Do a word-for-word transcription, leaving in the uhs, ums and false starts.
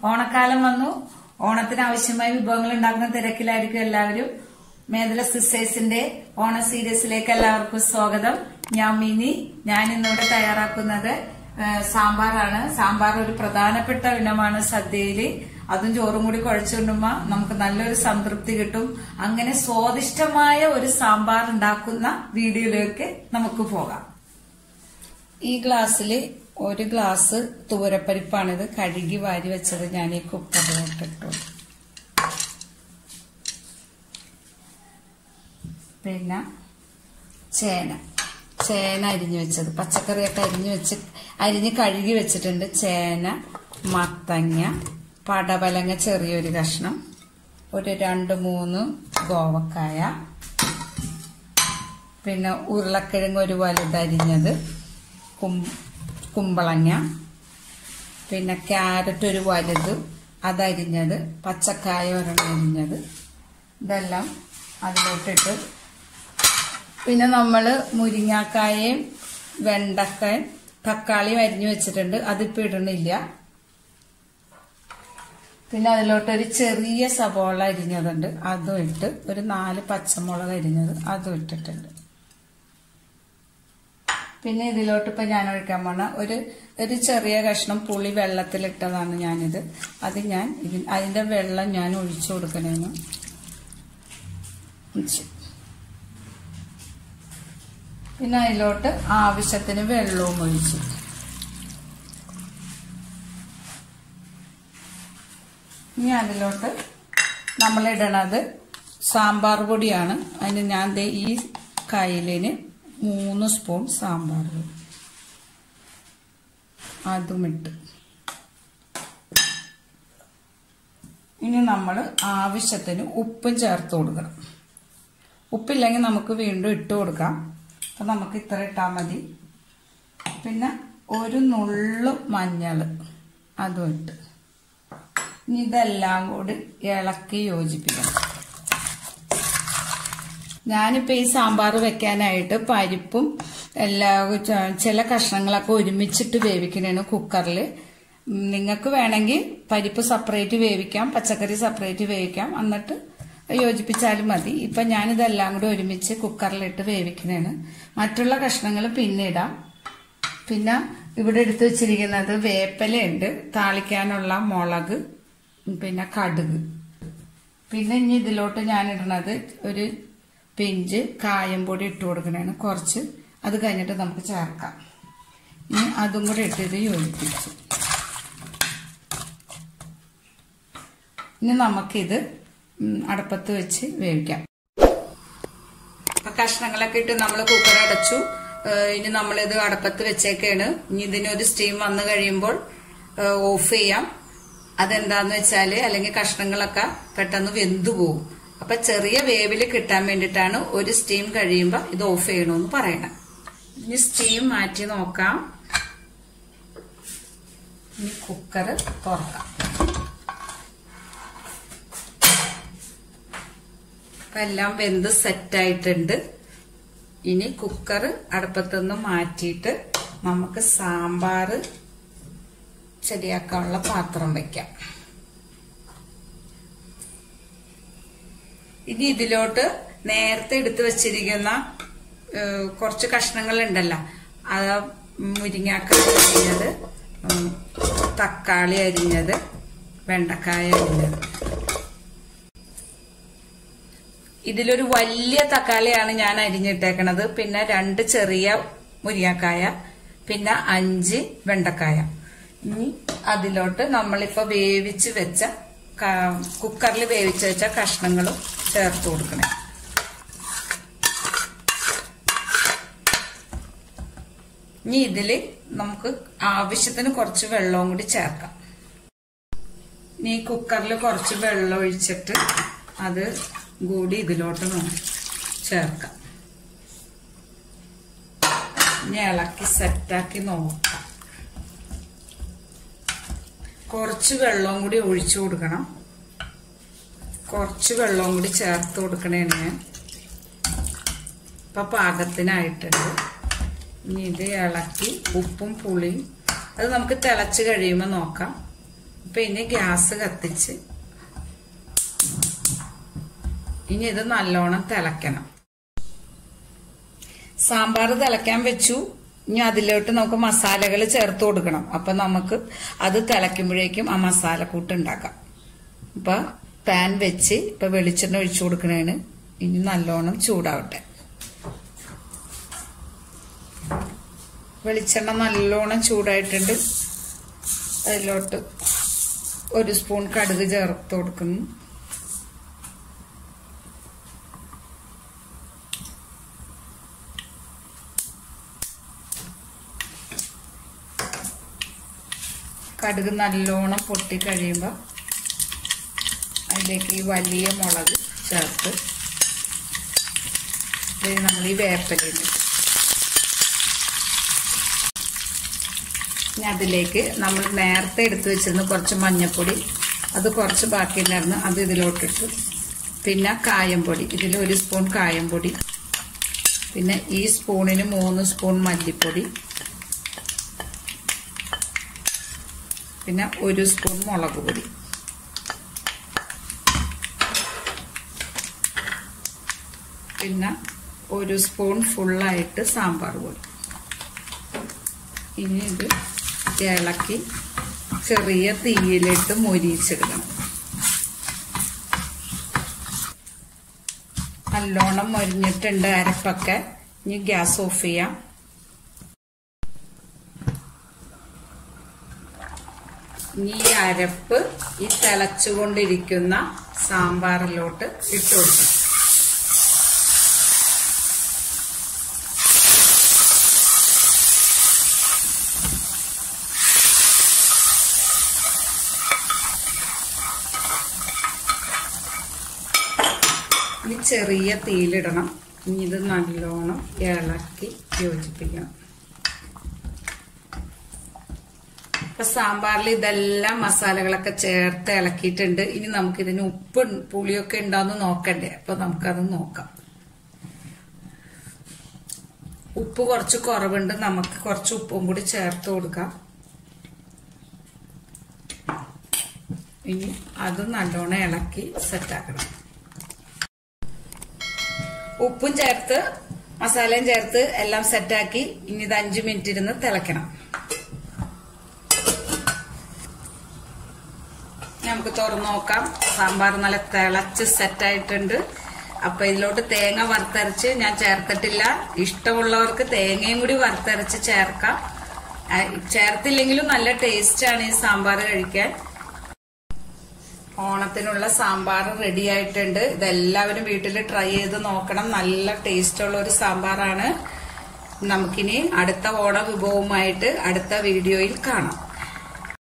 ഓണക്കാലം വന്നു. ഓണത്തിന് ആവശ്യമായ വിഭവങ്ങൾ ഉണ്ടാക്കുന്ന തിരക്കിലായിരിക്കും എല്ലാവരും. മേധല സിസ്റ്റേഴ്സിന്റെ ഓണ സീരീസിലേക്ക് എല്ലാവർക്കും സ്വാഗതം. ഞാൻ മിനി. ഞാൻ ഇന്നിവിടെ തയ്യാറാക്കുന്നത് സാമ്പാറാണ്. സാമ്പാർ ഒരു പ്രധാനപ്പെട്ട ഇനമാണ് സദ്യയില്. അതും ചോറും കൂടി കുഴച്ചുകൊണ്ടുമ്പോ നമുക്ക് നല്ലൊരു സംതൃപ്തി കിട്ടും. അങ്ങനെ സ്വാദിഷ്ടമായ ഒരു സാമ്പാർ ഉണ്ടാക്കുന്ന വീഡിയോയിലേക്ക് നമുക്ക് പോകാം. ഈ ഗ്ലാസ്സില് ഒരു ഗ്ലാസ് തൂരപ്പരിപ്പാണിത്. കഴുകി വാരി വെച്ചത് ഞാൻ ഈ കുക്കറിലോട്ടിട്ടു. പിന്നെ ചേന ചേന അരിഞ്ഞു വെച്ചത്, പച്ചക്കറിയൊക്കെ അരിഞ്ഞു വെച്ച് അരിഞ്ഞ് കഴുകി വെച്ചിട്ടുണ്ട്. ചേന, മത്തങ്ങ, പടവലങ്ങ ചെറിയൊരു കഷ്ണം, ഒരു രണ്ട് മൂന്ന് ഗോവക്കായ, പിന്നെ ഉരുളക്കിഴങ്ങ് ഒരു വലുതരിഞ്ഞത്, കുമ്പളങ്ങ, പിന്നെ ക്യാരറ്റ് ഒരു വലുത് അതരിഞ്ഞത്, പച്ചക്കായ ഒരെണ്ണം അരിഞ്ഞത്, ഇതെല്ലാം അതിലോട്ടിട്ട് പിന്നെ നമ്മള് മുരിങ്ങാക്കായയും വെണ്ടക്കായും തക്കാളിയും അരിഞ്ഞു വെച്ചിട്ടുണ്ട്. അതിപ്പോ ഇടണില്ല. പിന്നെ അതിലോട്ടൊരു ചെറിയ സവോള അരിഞ്ഞതുണ്ട്, അതും ഇട്ട്. ഒരു നാല് പച്ചമുളക് അരിഞ്ഞത് അതും ഇട്ടിട്ടുണ്ട്. പിന്നെ ഇതിലോട്ട് ഇപ്പൊ ഞാൻ ഒഴിക്കാൻ പോണ ഒരു ഒരു ചെറിയ കഷ്ണം പുളി വെള്ളത്തിലിട്ടതാണ് ഞാനിത്. അത് ഞാൻ അതിന്റെ വെള്ളം ഞാൻ ഒഴിച്ചു കൊടുക്കണേന്ന്. പിന്നെ അതിലോട്ട് ആവശ്യത്തിന് വെള്ളവും ഒഴിച്ചു. ഇനി അതിലോട്ട് നമ്മളിടണത് സാമ്പാർ പൊടിയാണ്. അതിന് ഞാൻ ദേ ഈ കയ്യിലിന് മൂന്ന് സ്പൂൺ സാമ്പാർ പൊടി അതും ഇട്ട്. ഇനി നമ്മൾ ആവശ്യത്തിന് ഉപ്പും ചേർത്ത് കൊടുക്കണം. ഉപ്പില്ലെങ്കിൽ നമുക്ക് വീണ്ടും ഇട്ട് കൊടുക്കാം. അപ്പം നമുക്ക് ഇത്ര ഇട്ടാൽ മതി. പിന്നെ ഒരു നുള്ളു മഞ്ഞൾ അതും ഇട്ട്. ഇനി ഇതെല്ലാം കൂടി ഇളക്കി യോജിപ്പിക്കണം. ഞാനിപ്പോൾ ഈ സാമ്പാർ വെക്കാനായിട്ട് പരിപ്പും എല്ലാ ചില കഷ്ണങ്ങളൊക്കെ ഒരുമിച്ചിട്ട് വേവിക്കണേണ് കുക്കറിൽ. നിങ്ങൾക്ക് വേണമെങ്കിൽ പരിപ്പ് സെപ്പറേറ്റ് വേവിക്കാം, പച്ചക്കറി സെപ്പറേറ്റ് വേവിക്കാം, എന്നിട്ട് യോജിപ്പിച്ചാലും മതി. ഇപ്പൊ ഞാനിതെല്ലാം കൂടി ഒരുമിച്ച് കുക്കറിലിട്ട് വേവിക്കണേണ്. മറ്റുള്ള കഷ്ണങ്ങൾ പിന്നെ ഇടാം. പിന്നെ ഇവിടെ എടുത്തു വെച്ചിരിക്കുന്നത് വേപ്പിലയുണ്ട്, താളിക്കാനുള്ള മുളക്, പിന്നെ കടുക്. പിന്നെ ഇനി ഇതിലോട്ട് ഞാൻ ഇടുന്നത് ഒരു പിഞ്ച് കായം പൊടി ഇട്ട് കൊടുക്കണേണ് കുറച്ച്. അത് കഴിഞ്ഞിട്ട് നമുക്ക് ചേർക്കാം. ഇനി അതും കൂടി ഇട്ടിട്ട് യോജിപ്പിച്ചു. ഇനി നമുക്കിത് അടപ്പത്ത് വെച്ച് വേവിക്കാം. കഷ്ണങ്ങളൊക്കെ ഇട്ട് നമ്മൾ കുക്കർ അടച്ചു. ഇനി നമ്മളിത് അടപ്പത്ത് വെച്ചേക്കാണ്. ഇനി ഇതിനൊരു സ്റ്റീം വന്നു കഴിയുമ്പോൾ ഓഫ് ചെയ്യാം. അതെന്താന്ന് വെച്ചാല് അല്ലെങ്കിൽ കഷ്ണങ്ങളൊക്കെ പെട്ടെന്ന് വെന്തു പോകും. അപ്പൊ ചെറിയ വേവില് കിട്ടാൻ വേണ്ടിയിട്ടാണ് ഒരു സ്റ്റീം കഴിയുമ്പോ ഇത് ഓഫ് ചെയ്യണമെന്ന് പറയണം. ഇനി സ്റ്റീം മാറ്റി നോക്കാം. ഇനി കുക്കർ തുറക്കാം. അപ്പൊ എല്ലാം വെന്ത് സെറ്റായിട്ടുണ്ട്. ഇനി കുക്കർ അടുപ്പത്തുനിന്ന് മാറ്റിയിട്ട് നമുക്ക് സാമ്പാർ ശരിയാക്കാനുള്ള പാത്രം വെക്കാം. ഇനി ഇതിലോട്ട് നേരത്തെ എടുത്തു വെച്ചിരിക്കുന്ന കുറച്ച് കഷ്ണങ്ങൾ ഉണ്ടല്ലോ, അത് മുരിങ്ങാക്കായ അരിഞ്ഞത്, തക്കാളി അരിഞ്ഞത്, വെണ്ടക്കായ അരിഞ്ഞത്. ഇതിലൊരു വലിയ തക്കാളിയാണ് ഞാൻ അരിഞ്ഞിട്ടേക്കണത്. പിന്നെ രണ്ട് ചെറിയ മുരിങ്ങാക്കായ, പിന്നെ അഞ്ച് വെണ്ടക്കായ. ഇനി അതിലോട്ട് നമ്മളിപ്പോ വേവിച്ച് വെച്ച കുക്കറിൽ വേവിച്ച് വെച്ച കഷ്ണങ്ങളും ചേർത്ത് കൊടുക്കണേ. ഇനി ഇതില് നമുക്ക് ആവശ്യത്തിന് കുറച്ച് വെള്ളവും കൂടി ചേർക്കാം. ഇനി കുക്കറിൽ കുറച്ച് വെള്ളം ഒഴിച്ചിട്ട് അത് കൂടി ഇതിലോട്ട് ചേർക്കാം. ഇനി ഇളക്കി സെറ്റാക്കി നോക്കാം. കുറച്ച് വെള്ളവും കൂടി ഒഴിച്ചു കൊടുക്കണം. കുറച്ച് വെള്ളവും കൂടി ചേർത്ത് കൊടുക്കണേന് ഞാൻ ഇപ്പൊ പാകത്തിനായിട്ടുണ്ട്. ഇനി ഇത് ഇളക്കി ഉപ്പും പുളിയും അത് നമുക്ക് തിളച്ച് കഴിയുമ്പോൾ നോക്കാം. ഇപ്പൊ ഇനി ഗ്യാസ് കത്തിച്ച് ഇനി ഇത് നല്ലോണം തിളയ്ക്കണം. സാമ്പാർ തിളയ്ക്കാൻ വെച്ചു. ഇനി അതിലോട്ട് നമുക്ക് മസാലകൾ ചേർത്ത് കൊടുക്കണം. അപ്പൊ നമുക്ക് അത് തിളയ്ക്കുമ്പോഴേക്കും ആ മസാലക്കൂട്ട് ഉണ്ടാക്കാം. ഇപ്പൊ പാൻ വെച്ച് ഇപ്പൊ വെളിച്ചെണ്ണ ഒഴിച്ചു കൊടുക്കണേന്. ഇനി നല്ലോണം ചൂടാവട്ടെ. വെളിച്ചെണ്ണ നല്ലോണം ചൂടായിട്ടുണ്ട്. അതിലോട്ട് ഒരു സ്പൂൺ കടുക് ചേർത്ത് കൊടുക്കുന്നു. കടുക് നല്ലോണം പൊട്ടി കഴിയുമ്പോൾ അതിലേക്ക് ഈ വലിയ മുളക് ചേർത്ത് നമ്മൾ ഈ വേപ്പിലയില് ഇനി അതിലേക്ക് നമ്മൾ നേരത്തെ എടുത്തു വെച്ചിരുന്ന കുറച്ച് മഞ്ഞൾപ്പൊടി, അത് കുറച്ച് ബാക്കിയുണ്ടായിരുന്നു, അത് ഇതിലോട്ടിട്ടു. പിന്നെ കായംപൊടി, ഇതിൽ ഒരു സ്പൂൺ കായംപൊടി, പിന്നെ ഈ സ്പൂണിന് മൂന്ന് സ്പൂൺ മല്ലിപ്പൊടി, പിന്നെ ഒരു സ്പൂൺ മുളക് പൊടി, പിന്നെ ഒരു സ്പൂൺ ഫുള്ളായിട്ട് സാമ്പാർ പൊടി. ഇനി ഇത് ഇളക്കി ചെറിയ തീയിലിട്ട് മൊരിയിച്ചെടുക്കണം. നല്ലോണം മൊരിഞ്ഞിട്ടുണ്ട് അരപ്പൊക്കെ. ഇനി ഗ്യാസ് ഓഫ് ചെയ്യാം. ഇനി ഈ അരപ്പ് ഈ തിളച്ചുകൊണ്ടിരിക്കുന്ന സാമ്പാറിലോട്ട് ഇട്ട് കൊടുക്കണം. ഇനി ചെറിയ തീയിലിടണം. ഇനി ഇത് നല്ലോണം ഇളക്കി യോജിപ്പിക്കണം. ഇപ്പൊ സാമ്പാറിൽ ഇതെല്ലാം മസാലകളൊക്കെ ചേർത്ത് ഇളക്കിയിട്ടുണ്ട്. ഇനി നമുക്കിതിന് ഉപ്പ് പുളിയൊക്കെ ഉണ്ടോന്ന് നോക്കണ്ടേ? അപ്പൊ നമുക്കത് നോക്കാം. ഉപ്പ് കുറച്ച് കുറവുണ്ട്, നമുക്ക് കുറച്ച് ഉപ്പും കൂടി ചേർത്ത് കൊടുക്കാം. ഇനി അത് നല്ലോണം ഇളക്കി സെറ്റാക്കണം. ഉപ്പും ചേർത്ത് മസാലയും ചേർത്ത് എല്ലാം സെറ്റാക്കി ഇനി ഇത് അഞ്ചു മിനിറ്റ് ഇരുന്ന് തിളയ്ക്കണം. നമുക്ക് തുറന്നു നോക്കാം. സാമ്പാർ നല്ല തിളച്ച് സെറ്റായിട്ടുണ്ട്. അപ്പൊ ഇതിലോട്ട് തേങ്ങ വറുത്തരച്ച് ഞാൻ ചേർത്തിട്ടില്ല. ഇഷ്ടമുള്ളവർക്ക് തേങ്ങയും കൂടി വറുത്തരച്ച് ചേർക്കാം. ചേർത്തില്ലെങ്കിലും നല്ല ടേസ്റ്റാണ് ഈ സാമ്പാർ കഴിക്കാൻ. ഓണത്തിനുള്ള സാമ്പാർ റെഡി ആയിട്ടുണ്ട്. ഇതെല്ലാവരും വീട്ടിൽ ട്രൈ ചെയ്ത് നോക്കണം. നല്ല ടേസ്റ്റുള്ള ഒരു സാമ്പാറാണ്. നമുക്കിനി അടുത്ത ഓണ വിഭവവുമായിട്ട് അടുത്ത വീഡിയോയിൽ കാണാം.